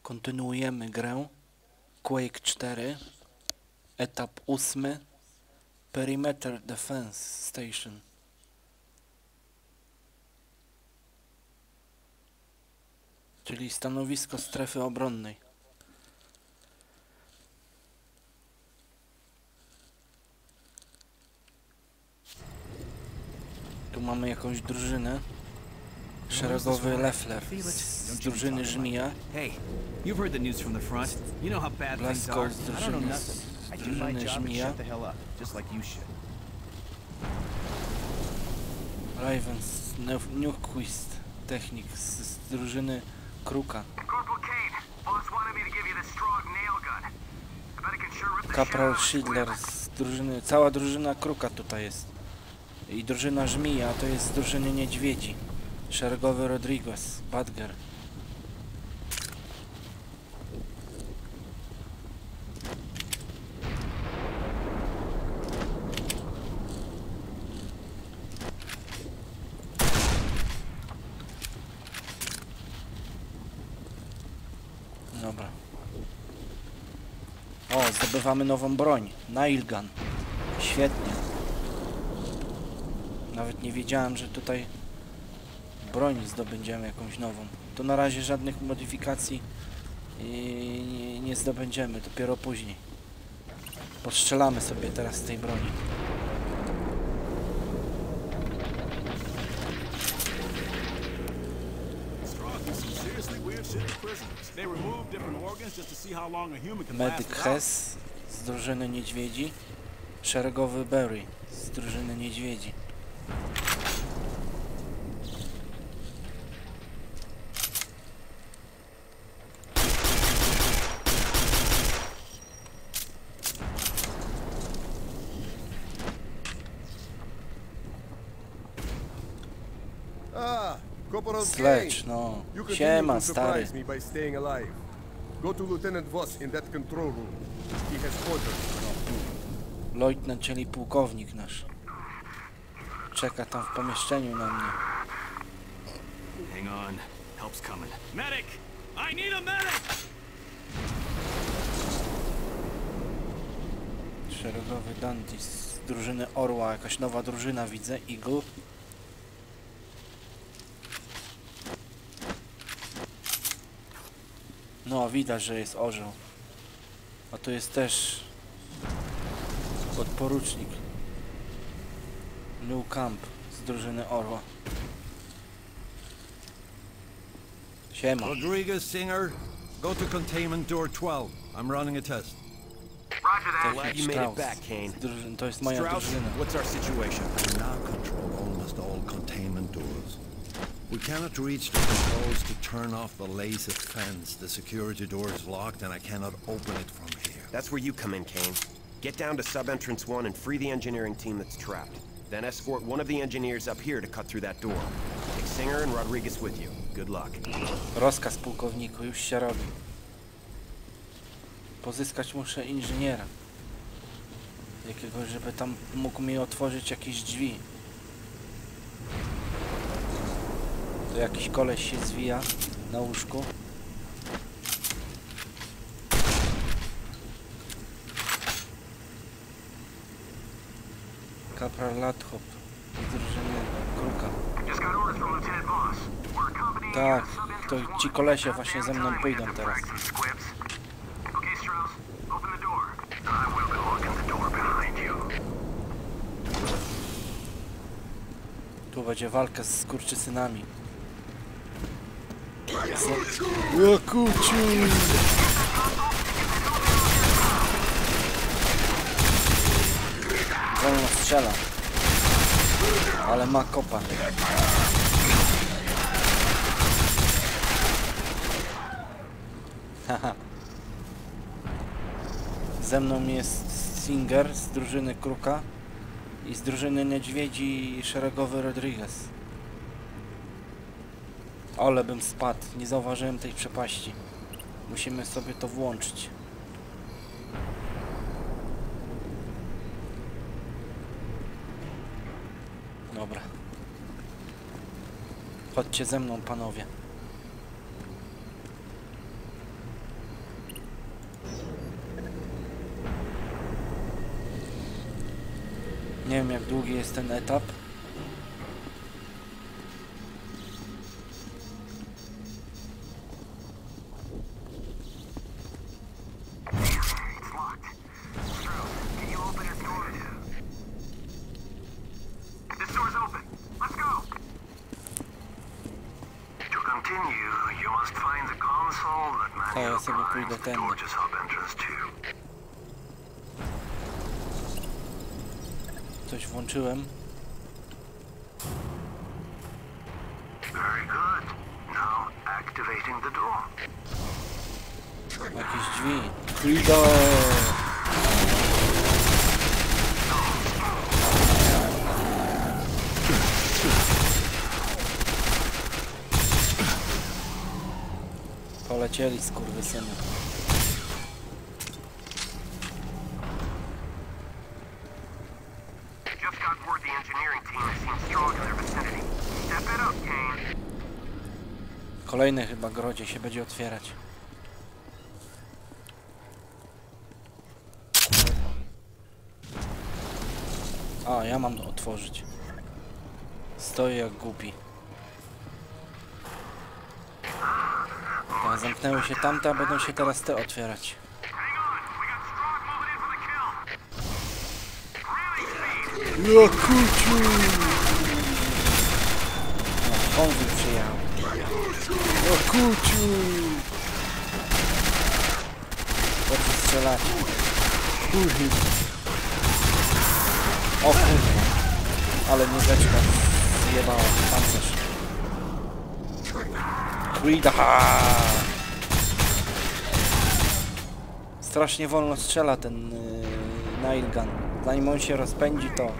Kontynuujemy grę Quake 4, etap 8, Perimeter Defense Station. Czyli stanowisko strefy obronnej. Tu mamy jakąś drużynę. Szeregowy Leffler z drużyny Żmija. Blasko z drużyny Żmija. Raven z Newquist Technik z drużyny Kruka. Kapral Schindler z drużyny... Cała drużyna Kruka tutaj jest. I drużyna Żmija to jest z drużyny Niedźwiedzi. Szeregowy Rodriguez, Badger. Dobra. O, zdobywamy nową broń. Nailgun. Świetnie. Nawet nie wiedziałem, że tutaj broń zdobędziemy jakąś nową. To na razie żadnych modyfikacji nie zdobędziemy, dopiero później. Postrzelamy sobie teraz z tej broni. Medyk Hess z drużyny Niedźwiedzi. Szeregowy Berry z drużyny Niedźwiedzi. Sledge, no. Siema, stary. Leutnant, czyli pułkownik nasz. Czeka tam w pomieszczeniu na mnie. Hang on. Help's coming. Medic! I need a medic! Szeregowy Dandy z drużyny Orła. Jakaś nowa drużyna widzę. Eagle. No, widać, że jest orzeł. A tu jest też podporucznik New Camp z drużyny Orła. Siema. Rodriguez, Singer, go to containment door 12. I'm running a test. Technik Strauss. To jest moja drużyna. What's our situation? I now control almost all containment doors. We cannot reach the controls to turn off the laser fence. The security door is locked and I cannot open it from here. That's where you come in, Kane. Get down to sub-entrance 1 and free the engineering team that's trapped. Then escort one of the engineers up here to cut through that door. Take Singer and Rodriguez with you. Good luck. Rozkaz, pułkowniku, już się robi. Pozyskać muszę inżyniera. Jakiegoś, żeby tam mógł mi otworzyć jakieś drzwi. To jakiś koleś się zwija na łóżku. Kapral Ladhop z drużyny Kruka. Tak, to ci kolesie właśnie ze mną pójdą teraz. Tu będzie walka z skurczysynami. O kurciu! Wolno strzela. Ale ma kopa. Haha. Ze mną jest Singer z drużyny Kruka i z drużyny Niedźwiedzi szeregowy Rodriguez. Ale bym spadł, nie zauważyłem tej przepaści. Musimy sobie to włączyć. Dobra. Chodźcie ze mną, panowie. Nie wiem jak długi jest ten etap. Tak, ja sobie pójdę tędy. Coś włączyłem. Jakieś drzwi. Freedom! Polecieli skurwysyny. Kolejny chyba grodzie się będzie otwierać. A, ja mam otworzyć. Stoję jak głupi. Tak, zamknęły się tamte, a będą się teraz te otwierać. Ja kuciu! No, konwój przyjechał. Ja kuciu! Dobrze strzelać. Kurwa. O kurwa. Ale mnie beczka zjebała pancerz. Frida! Strasznie wolno strzela ten nailgun. Zanim on się rozpędzi, to...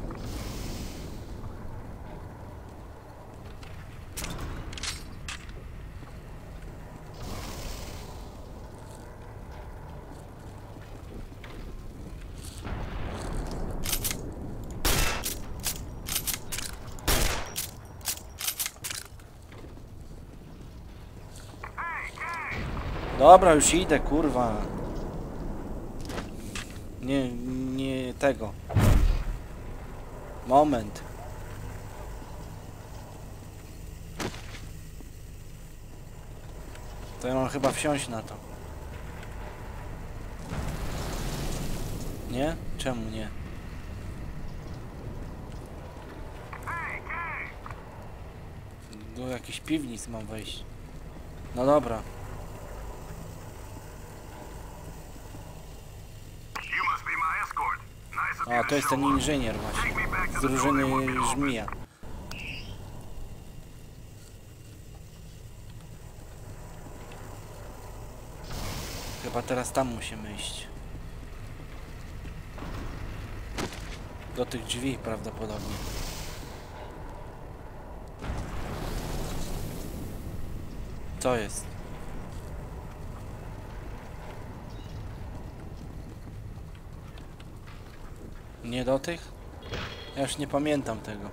Dobra, już idę, kurwa. Nie tego. Moment. To ja mam chyba wsiąść na to. Nie? Czemu nie? Do jakichś piwnic mam wejść. No dobra. A, to jest ten inżynier właśnie. Z drużyny Żmija. Chyba teraz tam musimy iść. Do tych drzwi prawdopodobnie. Co jest? Nie do tych? Ja już nie pamiętam tego.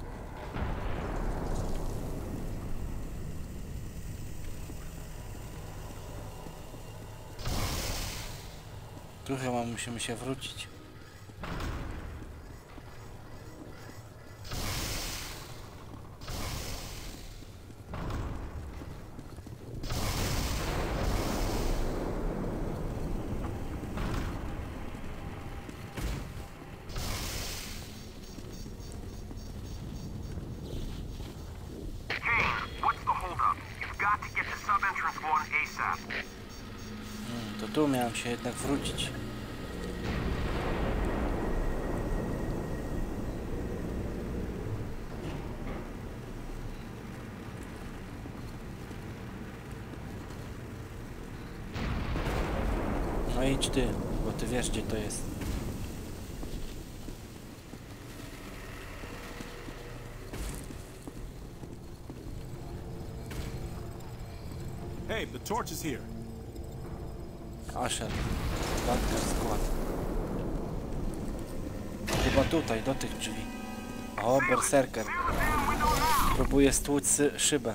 Tu chyba musimy się wrócić. To tu miałem się jednak wrócić. No idź ty, bo ty wiesz gdzie to jest. Hey, the torch is here. Asher, Bunker Squad. Chyba tutaj, do tych drzwi. O, berserker. Próbuje stłuc szybę.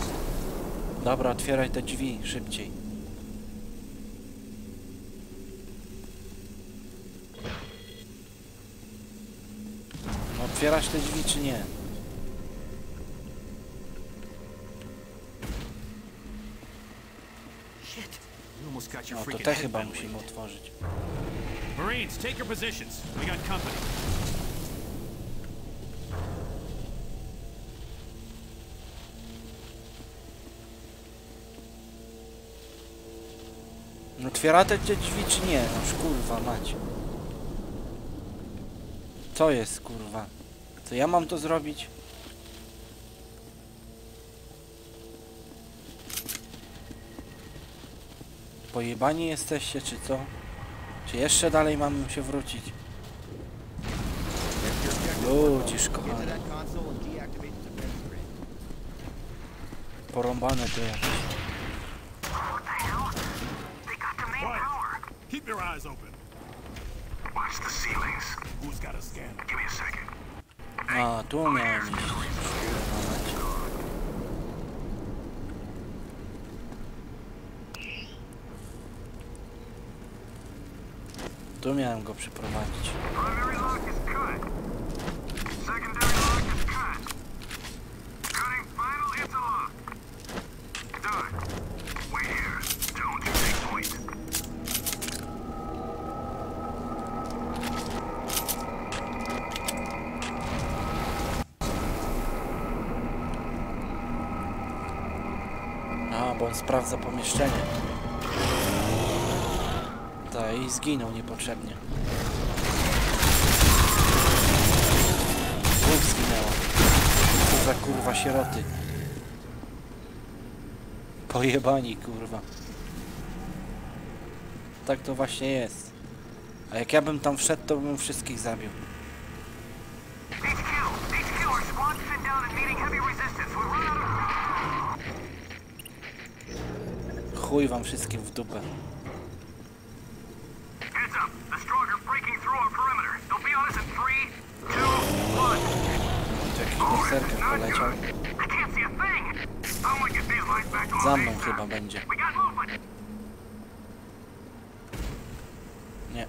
Dobra, otwieraj te drzwi szybciej. Otwierasz te drzwi czy nie? Shit. You almost got your No to freaking te head chyba bent. musimy otworzyć. Marines, take your positions. We got company. Otwieracie te drzwi czy nie? Noż kurwa mać. Co jest kurwa? Co ja mam to zrobić? Pojebani jesteście czy co? Czy jeszcze dalej mamy się wrócić? Ludzisz kochany. Porąbane to jakieś. Keep your eyes open. Watch the ceilings. Who's got a scanner? Give me a second. A, tu miałem iść. Kurwa mać. Tu miałem go przyprowadzić. Primary lock is cut. Secondary lock is cut. Cutting final interlock. Done. Wait here. Don't you take point. A, bo on sprawdza pomieszczenie. Tak, i zginął niepotrzebnie. Dwóch zginęło. Co za kurwa sieroty. Pojebani kurwa. Tak to właśnie jest. A jak ja bym tam wszedł, to bym wszystkich zabił. HQ, our squad's pinned down and meeting heavy resistance. We run out of... Chuj wam wszystkim w dupę. Heads up. The strong are breaking through our perimeter. They'll be on us in 3, 2, 1. Tu jakiś berserker poleciał. I can't see a thing. Someone get these lights back on. Za mną chyba będzie. We got movement. Nie.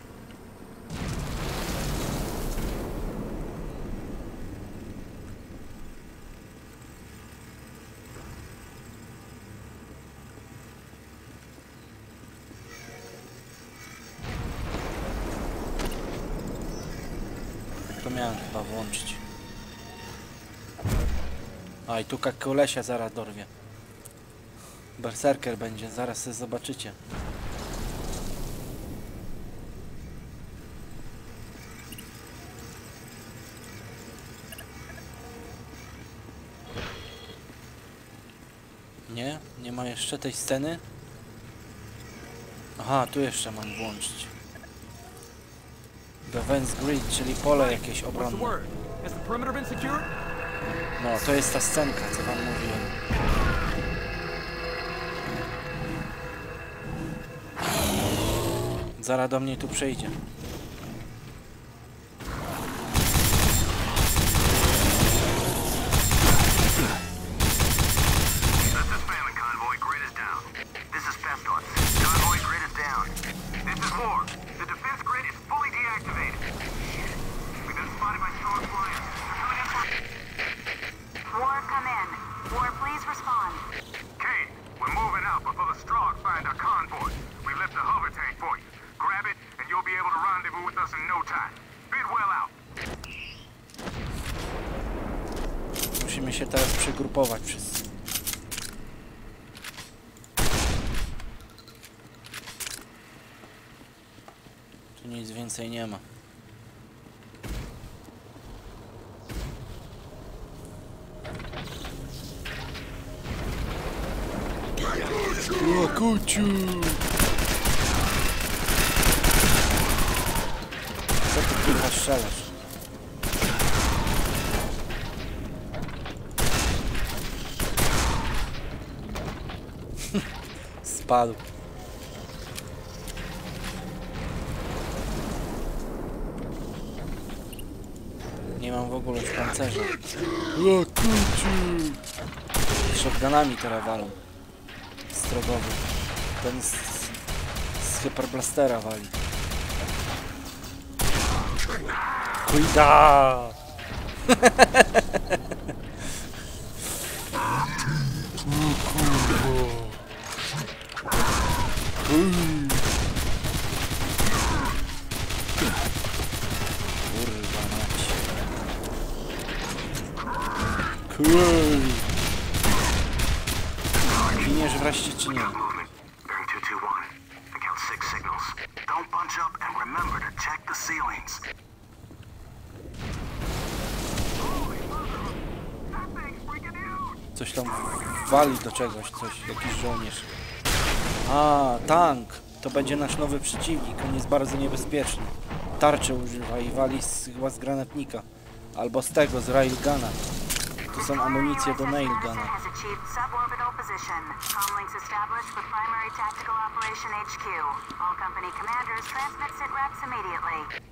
To miałem chyba włączyć. A i tu kolesia zaraz dorwie. Berserker będzie, zaraz sobie zobaczycie. Nie? Nie ma jeszcze tej sceny? Aha, tu jeszcze mam włączyć. Defense Grid, czyli pole jakieś What's the obronne. word? Has the perimeter been secured? No, to jest ta scenka, co wam mówiłem. Zaraz do mnie tu przyjdzie. This is Famine Convoy. Grid is down. This is Pestilence. Convoy grid is down. This is War. The defense grid is fully deactivated. Shit. We've been spotted by strong flyers. They're coming in for... War, come in. War, please respond. Kate, we're moving out before the strong find our convoy. We left the hover tank for you. Grab it, and you'll be able to rendezvous with us in no time. Bidwell out. Musimy się teraz przygrupować wszyscy. Tu nic więcej nie ma. Łakuciu! Co ty kurwa strzelasz? Spadł. Nie mam w ogóle już pancerza. Shotgunami teraz walą. Strogowy. Ten z hyperblastera wali. Kujda! Kurwa mać. Cool. Giniesz wreszcie czy nie? Movement. Bearing 221. I count 6 signals. Don't bunch up and remember to check the ceilings. Coś tam wali do czegoś, jakiś żołnierz. A, tank! To będzie nasz nowy przeciwnik, on jest bardzo niebezpieczny. Tarczy używa i wali chyba z granatnika. Albo z tego, z railguna. Tu są amunicje do nailguna. Has achieved suborbital position. Comlinks established with primary tactical operation HQ. All company commanders transmit SITREPs immediately.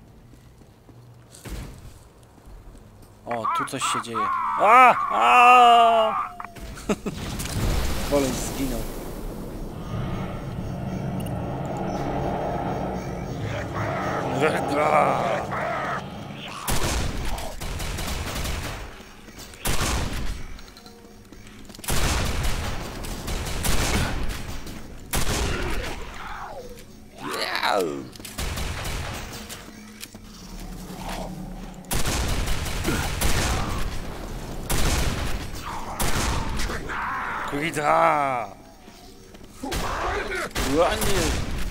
O, tu coś się dzieje. A! A! Koleś zginął. Kurwa! Ładnie!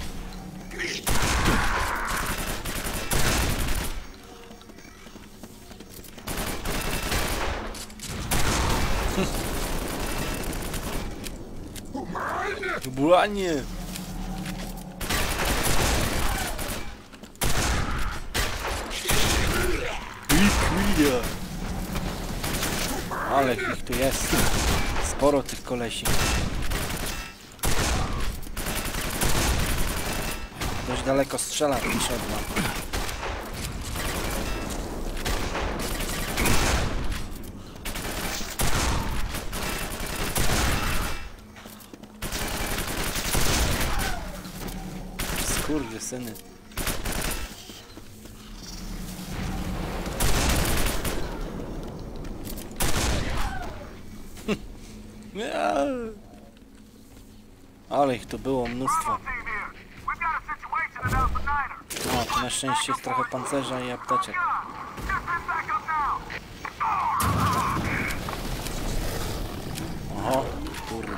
Ładnie! Ale ich tu jest. Sporo tych kolesi. Dość daleko strzela potrzebna. Skurwysyny. Ale ich tu było mnóstwo. O, tu na szczęście jest trochę pancerza i apteczek. Oho, kurde.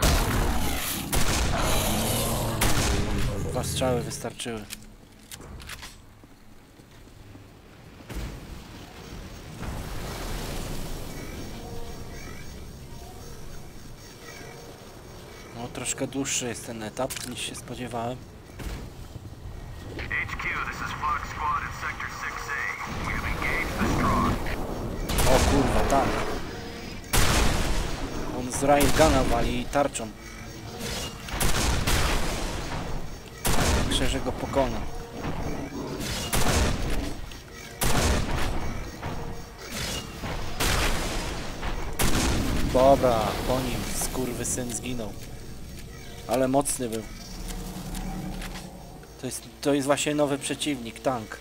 2 strzały wystarczyły. No, troszkę dłuższy jest ten etap niż się spodziewałem. HQ, this is Fox Squad in Sector 6A. We have engaged the Strong. O kurwa, tak. On z railguna wali tarczą. Myślę, że go pokona. Dobra, po nim skurwysyn zginął. Ale mocny był. To jest właśnie nowy przeciwnik, tank.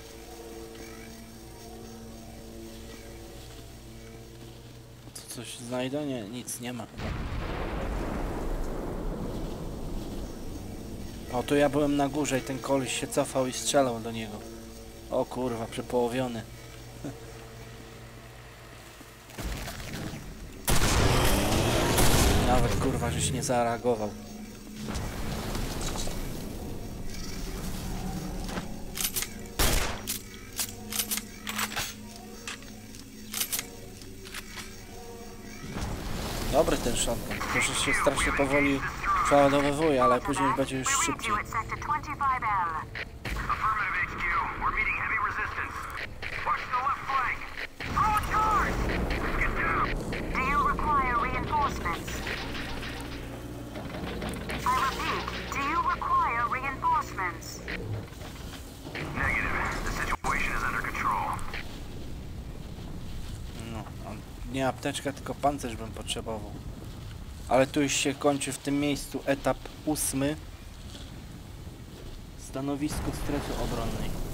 Co, coś znajdę? Nie, nic nie ma chyba. O, tu ja byłem na górze i ten koleś się cofał i strzelał do niego. O kurwa, przepołowiony. Nawet kurwa, żeś nie zareagował. Dobry ten shotgun, tylko że się strasznie powoli przeładowywuje, ale później będzie już szybciej. Briefing you at Sector 25L. Affirmative, HQ. We're meeting heavy resistance. Push the left flank. Throw a charge! Get down. Do you require reinforcements? I repeat, do you require reinforcements? Negative. The situation is under control. No, nie apteczka, tylko pancerz bym potrzebował. Ale tu już się kończy w tym miejscu etap 8. Stanowisko strefy obronnej.